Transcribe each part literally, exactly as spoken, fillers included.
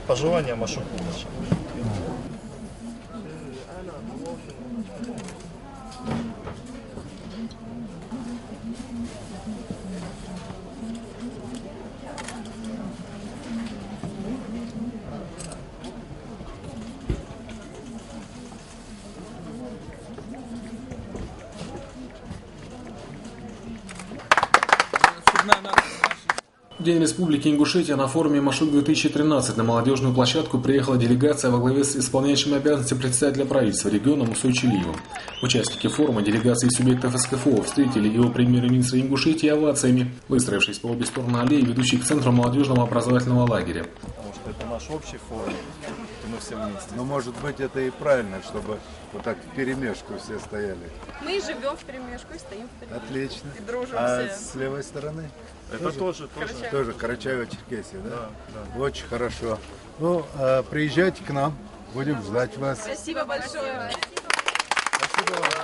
пожелания Машуку нашему. В День Республики Ингушетия на форуме Машук две тысячи тринадцать на молодежную площадку приехала делегация во главе с исполняющим обязанности председателя правительства региона Мусой Чилиевым. Участники форума, делегации субъектов СКФО, встретили его премьер-министра Ингушетии овациями, выстроившись по обе стороны аллеи, ведущей к центру молодежного образовательного лагеря. Потому что это наш общий форум, и мы все вместе. Но может быть это и правильно, чтобы вот так вперемешку все стояли. Мы живем вперемешку и стоим вперемешку. Отлично. И дружим а все. с левой стороны? Это тоже, тоже. Карачаево. Тоже Карачаево-Черкесия, да? Да, да. Очень хорошо. Ну, а, приезжайте к нам, будем ждать вас. Спасибо большое. Спасибо вам.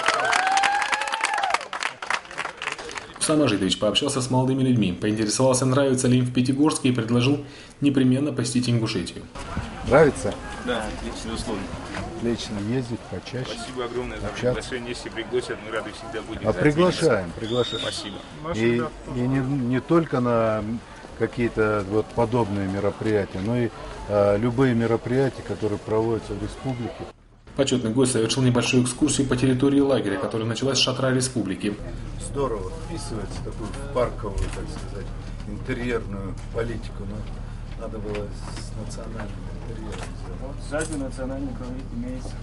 Усам Ажитович пообщался с молодыми людьми, поинтересовался, нравится ли им в Пятигорске, и предложил непременно посетить Ингушетию. Нравится? Да, отличные условия. Отлично, ездить почаще. Спасибо огромное за Общаться. приглашение. Если пригласят, мы рады всегда будем. А приглашаем, приглашаем. Спасибо. И, и не, не только на какие-то вот подобные мероприятия, но и а, любые мероприятия, которые проводятся в республике. Почетный гость совершил небольшую экскурсию по территории лагеря, которая началась с шатра республики. Здорово вписывается в такую парковую, так сказать, интерьерную политику, но надо было с национальным интерьером сделать. Сзади национальный колорит имеется.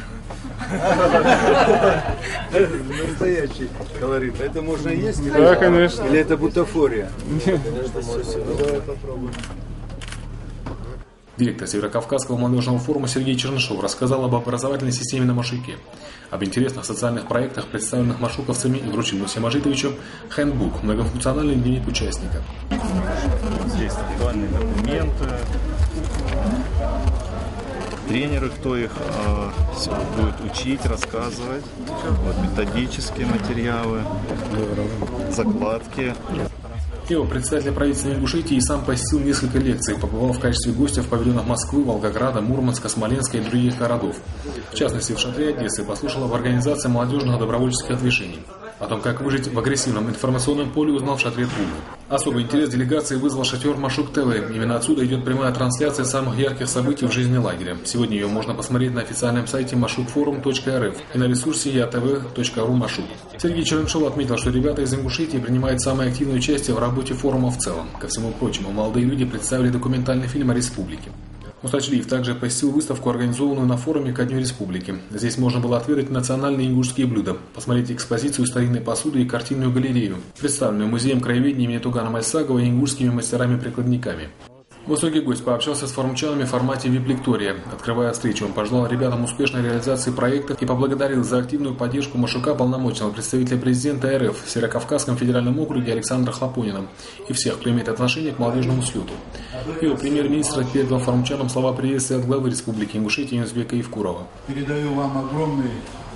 Настоящий колорит. Это можно есть? Или, Да, конечно. Или это бутафория? Давай попробуем. Директор Северокавказского молодежного форума Сергей Чернышов рассказал об образовательной системе на Машуке, об интересных социальных проектах, представленных машуковцами, и вручил Усам Ажитовичу хендбук, многофункциональный дневник участника. Здесь актуальные документы, тренеры, кто их э, будет учить, рассказывать, вот, методические материалы, закладки. Его председатель правительства Ингушетии и сам посетил несколько лекций, побывал в качестве гостя в павильонах Москвы, Волгограда, Мурманска, Смоленска и других городов. В частности, в шатре Одессы послушал об организации молодежных добровольческих движений. О том, как выжить в агрессивном информационном поле, узнал в шатре Тулы. Особый интерес делегации вызвал шатер Машук ТВ. Именно отсюда идет прямая трансляция самых ярких событий в жизни лагеря. Сегодня ее можно посмотреть на официальном сайте машукфорум точка эр эф и на ресурсе я тэ вэ точка ру Машук. Сергей Чернышов отметил, что ребята из Ингушетии принимают самое активное участие в работе форума в целом. Ко всему прочему, молодые люди представили документальный фильм о республике. Муса Чилиев также посетил выставку, организованную на форуме ко Дню Республики. Здесь можно было отведать национальные ингушские блюда, посмотреть экспозицию старинной посуды и картинную галерею, представленную Музеем краеведения имени Тугана Мальсагова и ингушскими мастерами-прикладниками. Высокий гость пообщался с форумчанами в формате вип-лектория. Открывая встречу, он пожелал ребятам успешной реализации проектов и поблагодарил за активную поддержку Машука полномочного представителя президента эр эф в Северокавказском федеральном округе Александра Хлопонина и всех, кто имеет отношение к молодежному слету. Его премьер-министр передал форумчанам слова приветствия от главы Республики Ингушетия Юнусбека Евкурова. Передаю вам огромный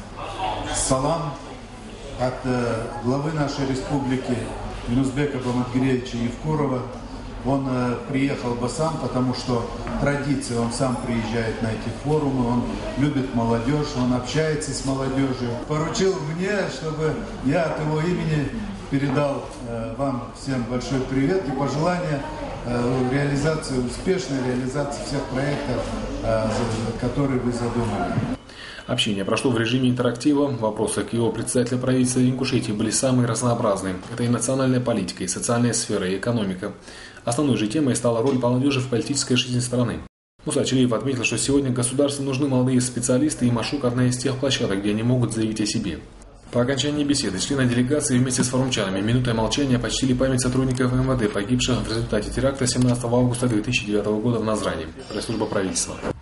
салам от э, главы нашей республики Юнусбека Баматгиреевича Евкурова. Он э, приехал бы сам, потому что традиция, он сам приезжает на эти форумы, он любит молодежь, он общается с молодежью. Поручил мне, чтобы я от его имени передал э, вам всем большой привет и пожелания э, реализации, успешной реализации всех проектов, э, которые вы задумали. Общение прошло в режиме интерактива. Вопросы к его председателю правительства Ингушетии были самые разнообразные. Это и национальная политика, и социальная сфера, и экономика. Основной же темой стала роль молодежи в политической жизни страны. Муса Чилиев отметил, что сегодня государству нужны молодые специалисты, и Машук – одна из тех площадок, где они могут заявить о себе. По окончании беседы члены делегации вместе с форумчанами минутой молчания почтили память сотрудников эм вэ дэ, погибших в результате теракта семнадцатого августа две тысячи девятого года в Назране. Пресс-служба правительства.